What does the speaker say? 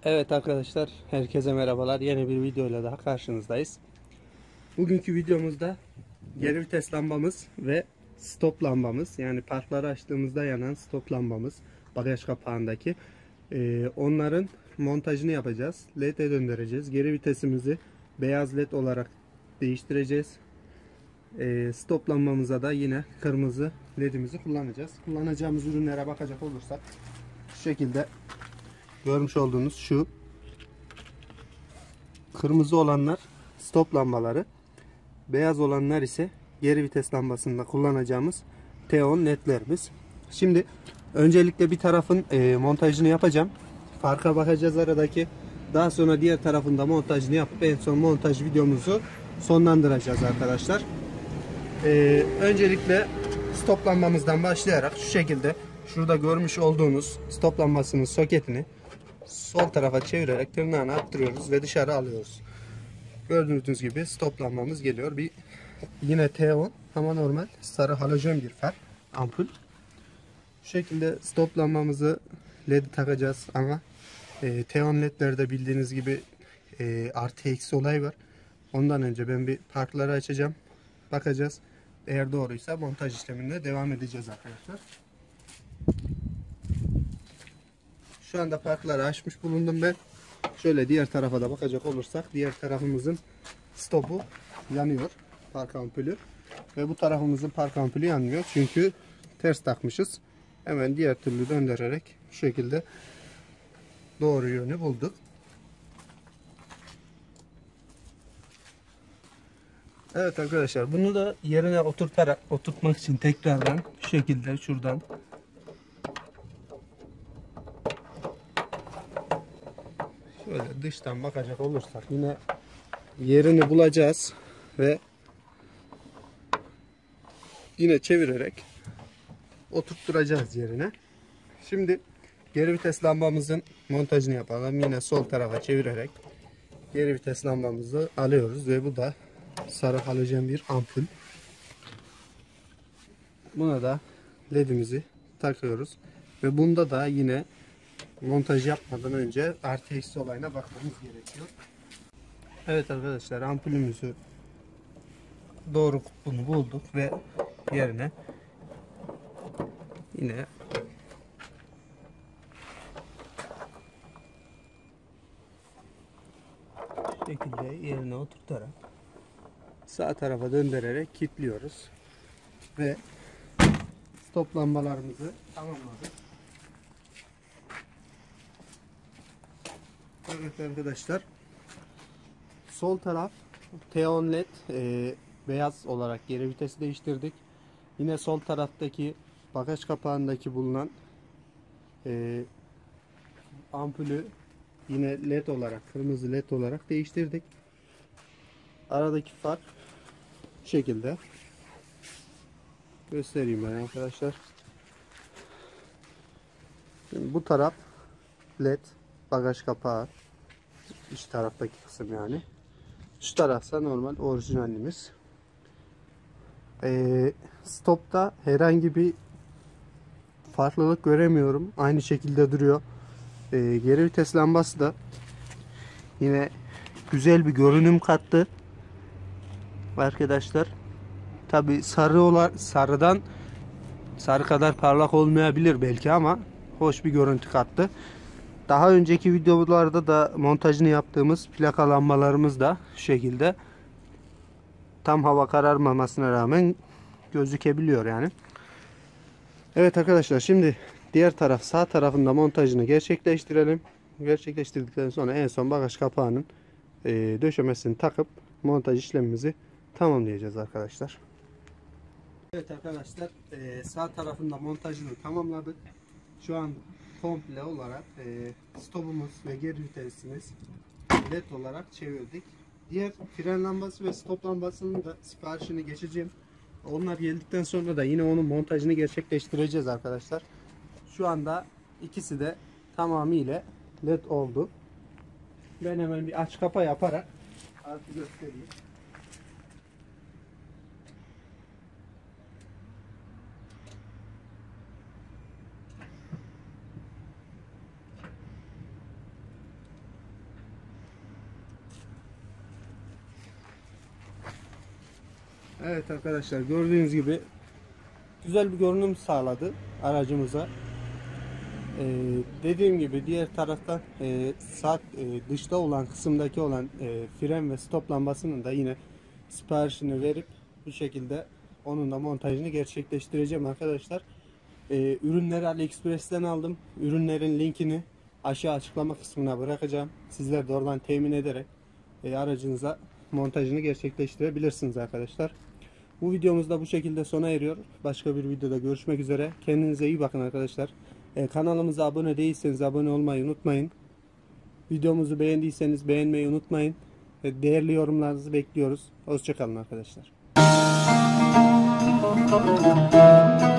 Evet arkadaşlar, herkese merhabalar. Yeni bir videoyla daha karşınızdayız. Bugünkü videomuzda geri vites lambamız ve stop lambamız, yani parkları açtığımızda yanan stop lambamız, bagaj kapağındaki onların montajını yapacağız. LED'e döndüreceğiz. Geri vitesimizi beyaz LED olarak değiştireceğiz. Stop lambamıza da yine kırmızı LED'imizi kullanacağız. Kullanacağımız ürünlere bakacak olursak şu şekilde görmüş olduğunuz şu kırmızı olanlar stop lambaları, beyaz olanlar ise geri vites lambasında kullanacağımız T10 ledlerimiz. Şimdi öncelikle bir tarafın montajını yapacağım. Farka bakacağız aradaki. Daha sonra diğer tarafında montajını yapıp en son montaj videomuzu sonlandıracağız arkadaşlar. Öncelikle stop lambamızdan başlayarak şu şekilde şurada görmüş olduğunuz stop lambasının soketini sol tarafa çevirerek tırnağını attırıyoruz ve dışarı alıyoruz. Gördüğünüz gibi stop lambamız geliyor. Bir yine T10 ama normal sarı halojen bir far ampul. Bu şekilde stop lambamızı LED takacağız ama T10 ledlerde bildiğiniz gibi artı eksi olay var. Ondan önce ben bir parkları açacağım. Bakacağız. Eğer doğruysa montaj işlemine devam edeceğiz arkadaşlar. Şu anda parkları açmış bulundum ben. Şöyle diğer tarafa da bakacak olursak diğer tarafımızın stopu yanıyor. Park ampulü. Ve bu tarafımızın park ampulü yanmıyor. Çünkü ters takmışız. Hemen diğer türlü döndürerek bu şekilde doğru yönü bulduk. Evet arkadaşlar, bunu da yerine oturtmak için tekrardan şu şekilde şuradan şöyle dıştan bakacak olursak yine yerini bulacağız ve yine çevirerek oturtturacağız yerine. Şimdi geri vites lambamızın montajını yapalım. Yine sol tarafa çevirerek geri vites lambamızı alıyoruz ve bu da sarı halojen bir ampul. Buna da ledimizi takıyoruz ve bunda da yine montaj yapmadan önce artı eksi olayına bakmamız gerekiyor. Evet arkadaşlar, ampulümüzü doğru kutbunu bulduk ve yerine yine şu şekilde yerine oturtarak sağ tarafa döndürerek kilitliyoruz ve stop lambalarımızı tamamladık. Evet arkadaşlar, sol taraf T10 led beyaz olarak geri vitesi değiştirdik. Yine sol taraftaki bagaj kapağındaki bulunan ampulü yine led olarak, kırmızı led olarak değiştirdik. Aradaki fark bu şekilde. Göstereyim ben arkadaşlar. Şimdi bu taraf led bagaj kapağı, iç taraftaki kısım yani. Şu tarafsa normal orijinalimiz. Stopta herhangi bir farklılık göremiyorum. Aynı şekilde duruyor. Geri vites lambası da yine güzel bir görünüm kattı arkadaşlar. Tabi sarı kadar parlak olmayabilir belki ama hoş bir görüntü kattı. Daha önceki videolarda da montajını yaptığımız plaka lambalarımız da şu şekilde tam hava kararmamasına rağmen gözükebiliyor yani. Evet arkadaşlar, şimdi diğer taraf sağ tarafında montajını gerçekleştirelim. Gerçekleştirdikten sonra en son bagaj kapağının döşemesini takıp montaj işlemimizi tamamlayacağız arkadaşlar. Evet arkadaşlar, sağ tarafında montajını tamamladık. Şu an komple olarak stopumuz ve geri vitesimiz led olarak çevirdik. Diğer fren lambası ve stop lambasının da siparişini geçeceğim. Onlar geldikten sonra da yine onun montajını gerçekleştireceğiz arkadaşlar. Şu anda ikisi de tamamıyla led oldu. Ben hemen bir aç kapa yaparak artık göstereyim. Evet arkadaşlar, gördüğünüz gibi güzel bir görünüm sağladı aracımıza. Dediğim gibi diğer taraftan sağ dışta olan kısımdaki olan fren ve stop lambasının da yine siparişini verip bu şekilde onun da montajını gerçekleştireceğim arkadaşlar. Ürünleri AliExpress'ten aldım. Ürünlerin linkini aşağı açıklama kısmına bırakacağım. Sizler de oradan temin ederek aracınıza montajını gerçekleştirebilirsiniz arkadaşlar. Bu videomuz da bu şekilde sona eriyor. Başka bir videoda görüşmek üzere. Kendinize iyi bakın arkadaşlar. Kanalımıza abone değilseniz abone olmayı unutmayın. Videomuzu beğendiyseniz beğenmeyi unutmayın. Değerli yorumlarınızı bekliyoruz. Hoşça kalın arkadaşlar.